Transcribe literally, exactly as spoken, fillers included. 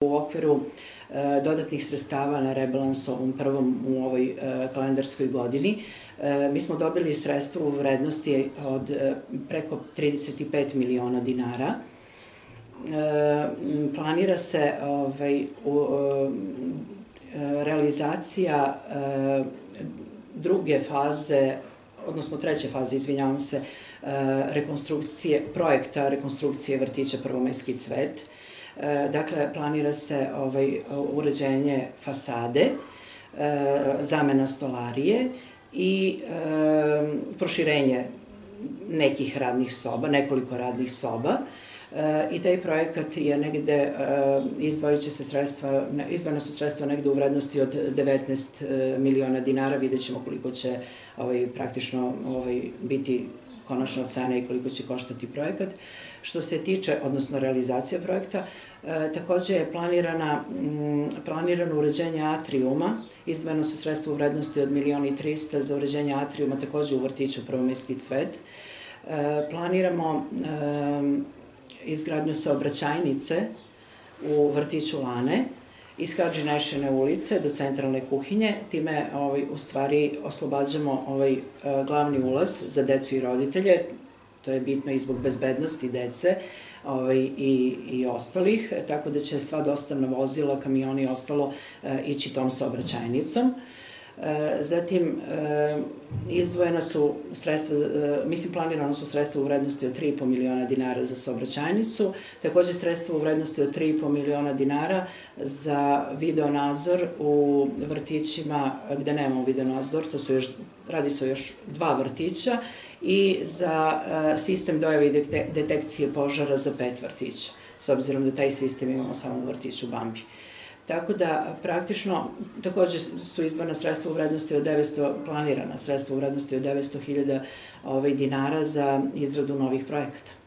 U okviru dodatnih sredstava na rebalansu ovom prvom u ovoj kalendarskoj godini mi smo dobili sredstva u vrednosti od preko trideset pet miliona dinara. Planira se realizacija druge faze, odnosno treće faze, izvinjavam se, rekonstrukcije, projekta rekonstrukcije vrtića Prvomajski cvet. Dakle, planira se uređenje fasade, zamena stolarije i proširenje nekih radnih soba, nekoliko radnih soba. I taj projekat je negde, izdvojit će se sredstva, izdvojena su sredstva negde u vrednosti od devetnaest miliona dinara, vidjet ćemo koliko će praktično biti konačna cena i koliko će koštati projekat. Što se tiče, odnosno realizacija projekta, takođe je planirano uređenje atrijuma, izdvojeno su sredstva u vrednosti od milion i trista za uređenje atrijuma, takođe u vrtiću Prvomajski cvet. Planiramo izgradnju saobraćajnice u vrtiću Lane, iz Hadži Nešine ulice do centralne kuhinje. Time u stvari oslobađamo glavni ulaz za decu i roditelje. To je bitno i zbog bezbednosti dece i ostalih, tako da će sva dostavna vozila, kamioni i ostalo ići tom saobraćajnicom. Zatim, izdvojena su sredstva, mislim planirano su sredstva u vrednosti od tri i po miliona dinara za saobraćajnicu, takođe sredstva u vrednosti od tri i po miliona dinara za videonadzor u vrtićima gde nemamo videonadzor, to su još, radi se o još dva vrtića, i za sistem dojave i detekcije požara za pet vrtića, s obzirom da taj sistem imamo samo u vrtiću Bambi. Tako da, praktično, takođe su izdvojena sredstva u vrednosti od devetsto, planirana sredstva u vrednosti od devetsto hiljada dinara za izradu novih projekata.